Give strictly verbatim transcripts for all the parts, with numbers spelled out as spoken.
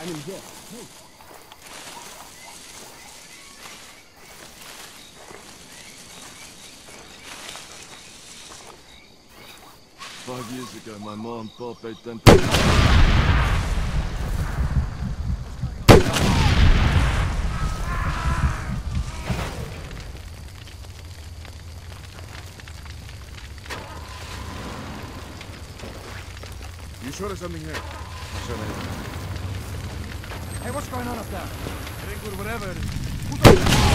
I'm in here. Hey. Five years ago, my mom bought them. You sure there's something here? I'm sure there is. Hey, what's going on up there? It ain't good, whatever it is.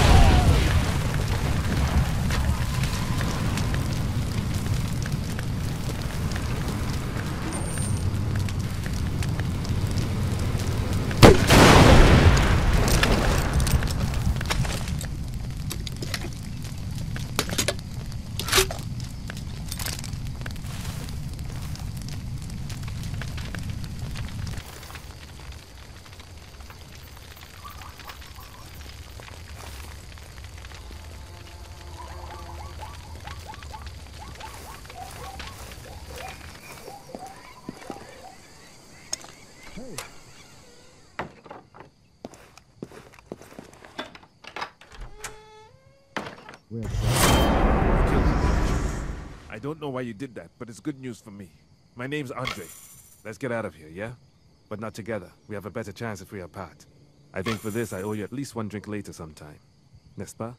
I don't know why you did that, but it's good news for me. My name's Andre. Let's get out of here, yeah? But not together. We have a better chance if we are apart. I think for this, I owe you at least one drink later sometime. N'est-ce pas?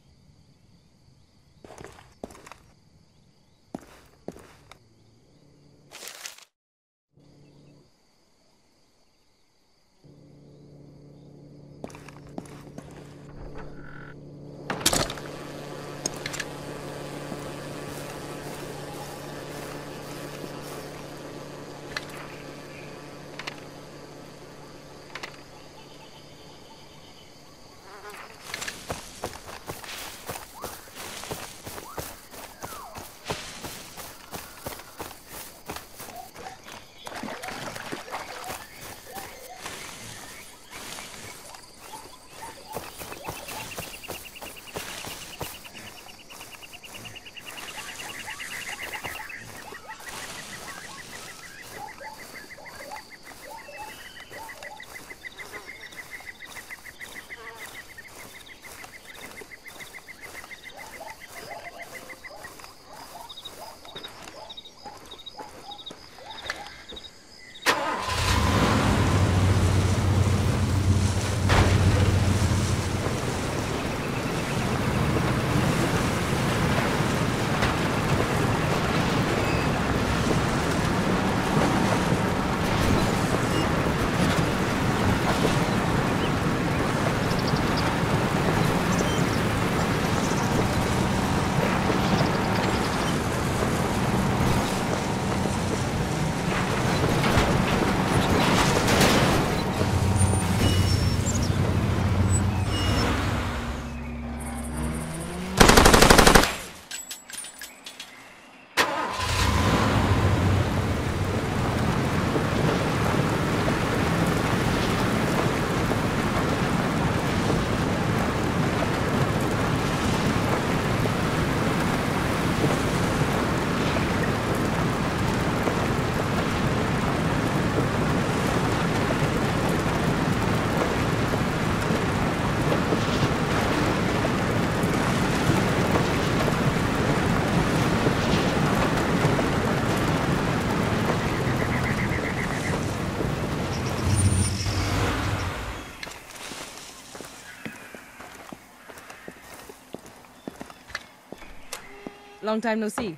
Long time no see.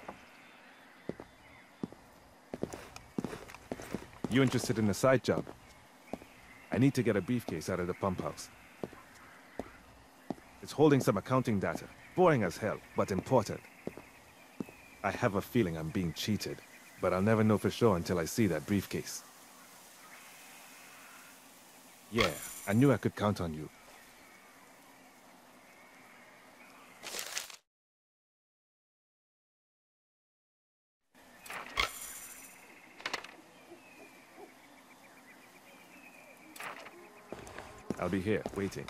You interested in a side job? I need to get a briefcase out of the pump house. It's holding some accounting data. Boring as hell, but important. I have a feeling I'm being cheated, but I'll never know for sure until I see that briefcase. Yeah, I knew I could count on you. I'll be here, waiting.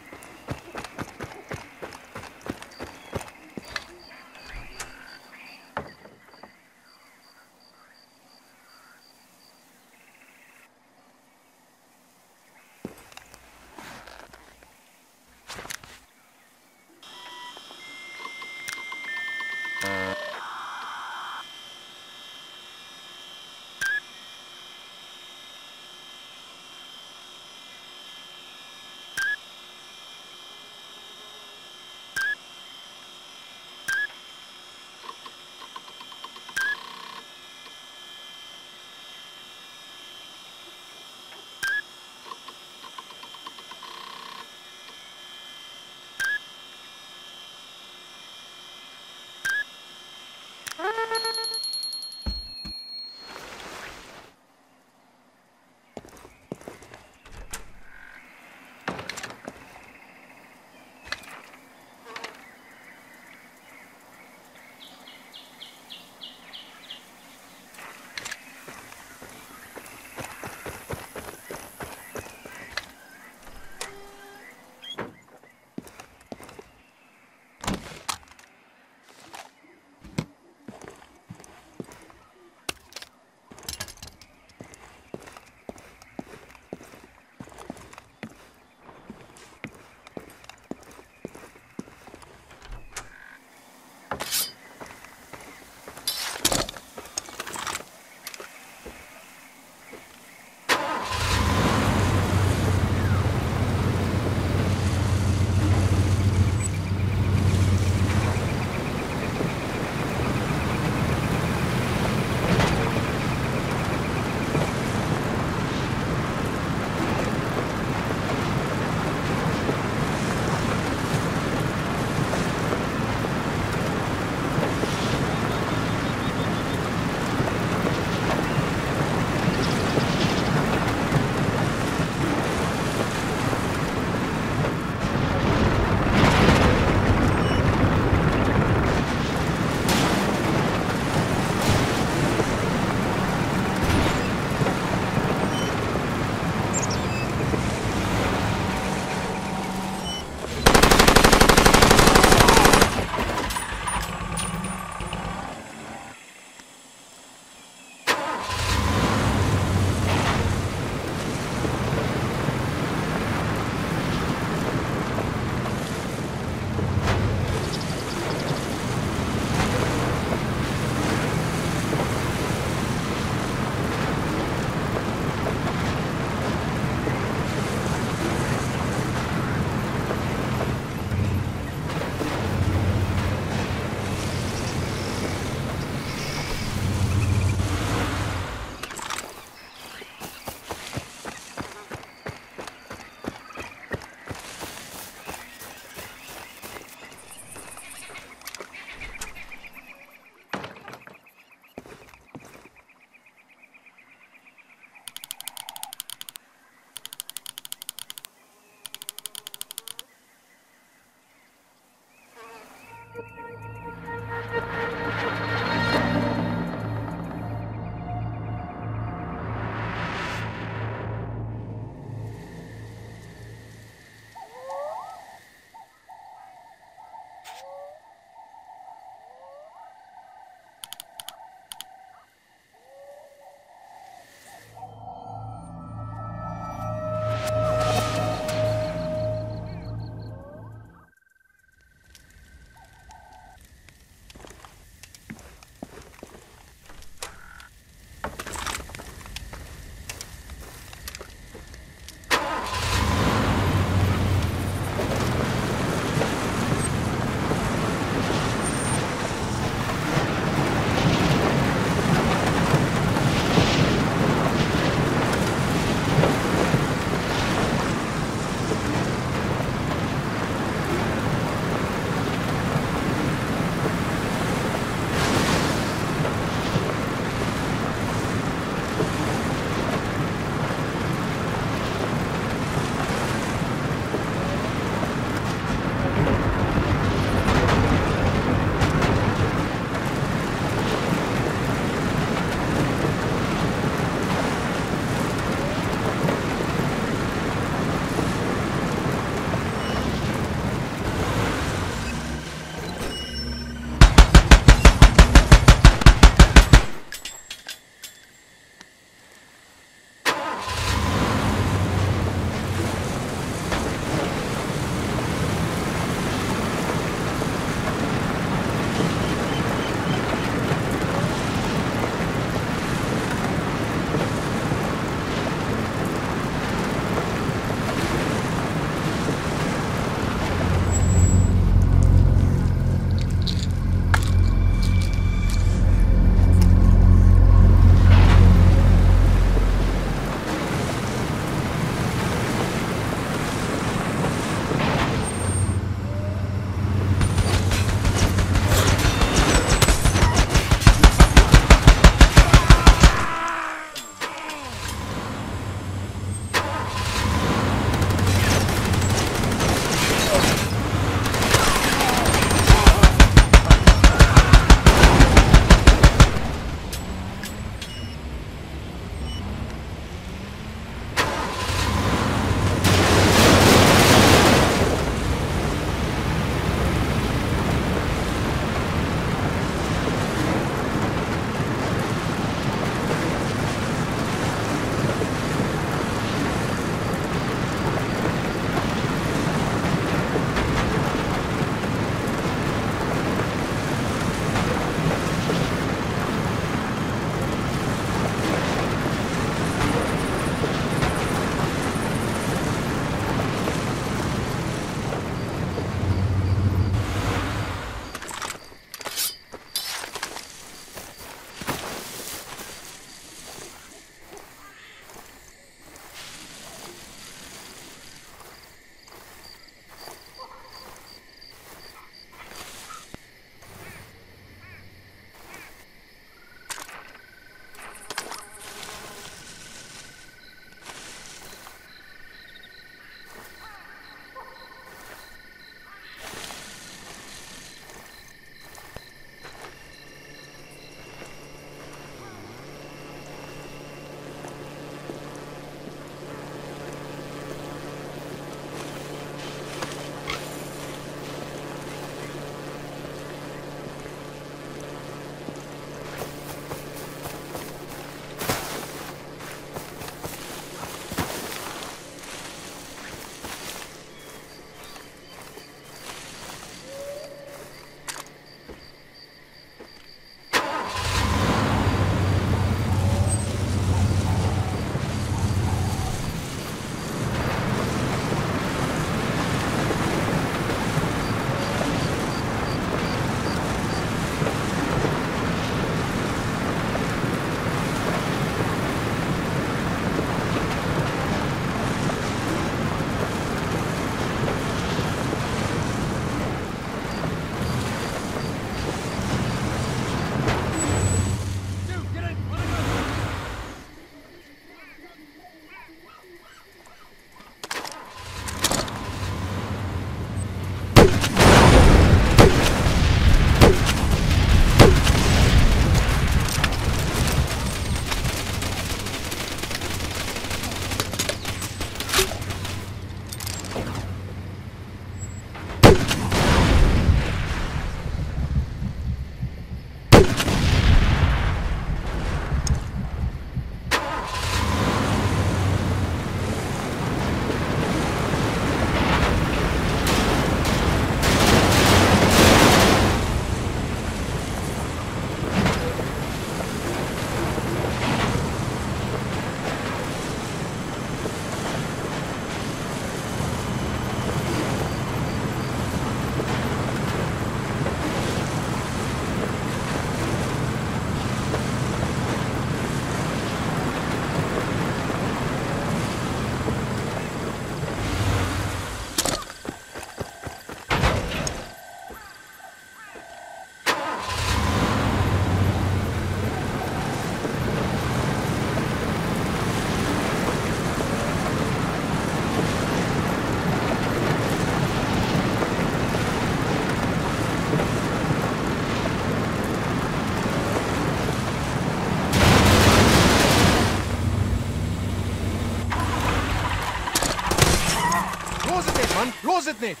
Los het niet, man! Los het niet!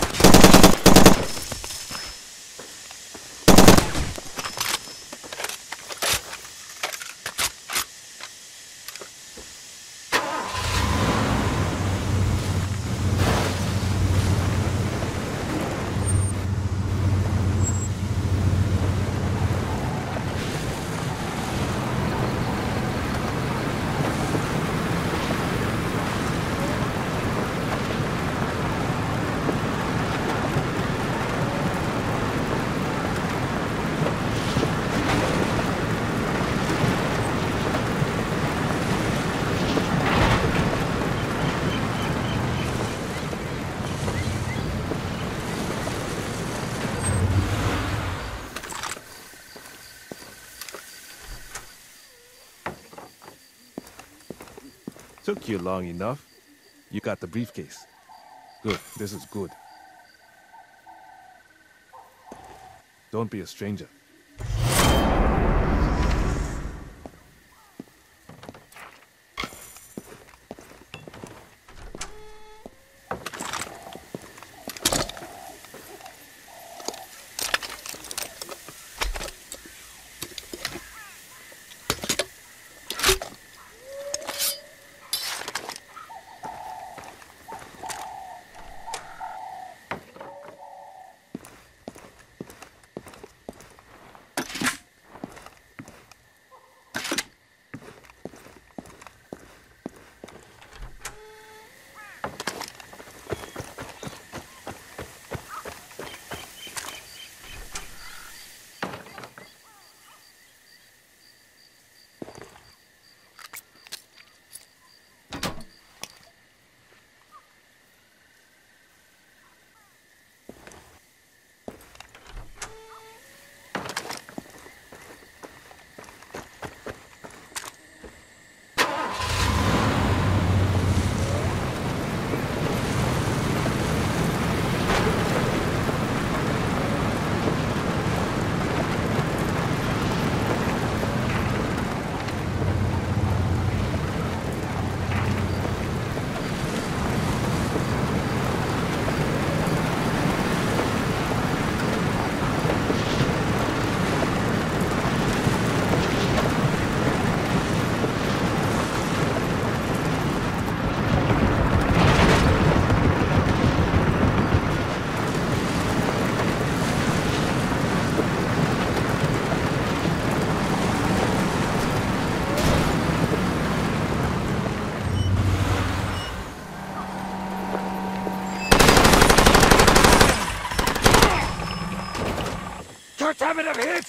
Took you long enough. You got the briefcase. Good. This is good. Don't be a stranger. Damn it, I'm hit!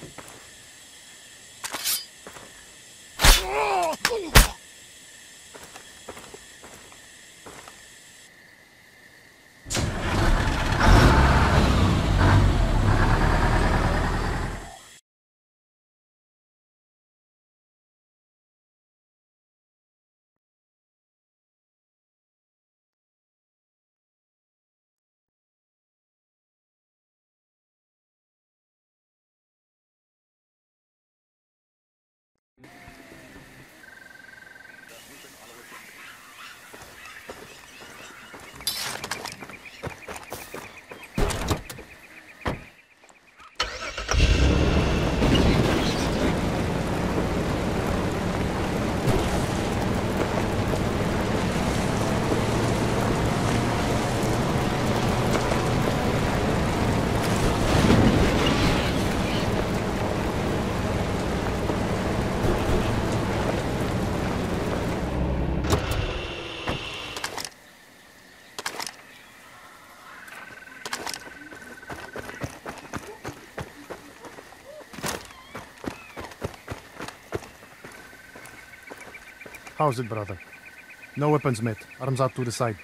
How's it, brother? No weapons, mate. Arms out to the side.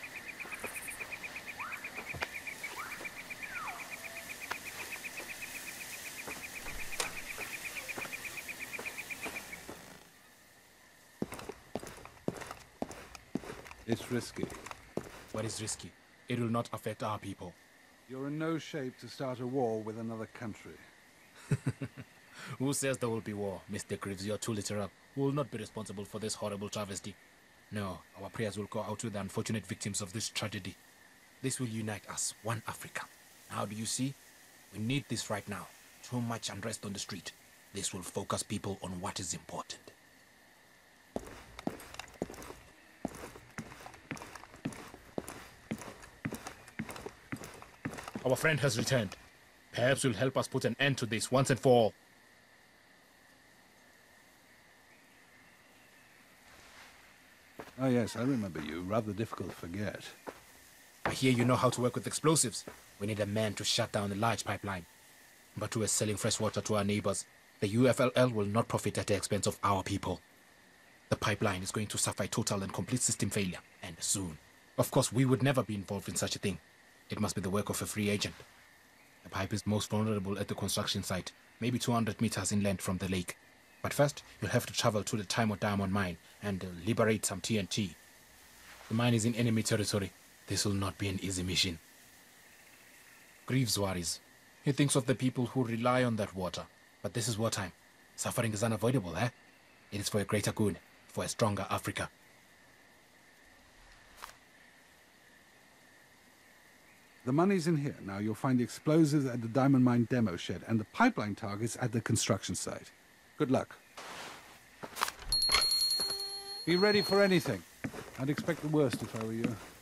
It's risky. What is risky? It will not affect our people. You're in no shape to start a war with another country. Who says there will be war? Mister Greaves, you're too literal. We will not be responsible for this horrible travesty. No, our prayers will go out to the unfortunate victims of this tragedy. This will unite us, one Africa. Now do you see? We need this right now. Too much unrest on the street. This will focus people on what is important. Our friend has returned. Perhaps will help us put an end to this once and for all. Oh yes, I remember you. Rather difficult to forget. I hear you know how to work with explosives. We need a man to shut down a large pipeline. But who is selling fresh water to our neighbors? The U F L L will not profit at the expense of our people. The pipeline is going to suffer total and complete system failure, and soon. Of course, we would never be involved in such a thing. It must be the work of a free agent. The pipe is most vulnerable at the construction site, maybe two hundred meters inland from the lake. But first, you'll have to travel to the Timor Diamond mine and uh, liberate some T N T. The mine is in enemy territory. This will not be an easy mission. Greaves worries. He thinks of the people who rely on that water. But this is wartime. Suffering is unavoidable, eh? It is for a greater good, for a stronger Africa. The money's in here. Now you'll find the explosives at the diamond mine demo shed and the pipeline targets at the construction site. Good luck. Be ready for anything. I'd expect the worst if I were you.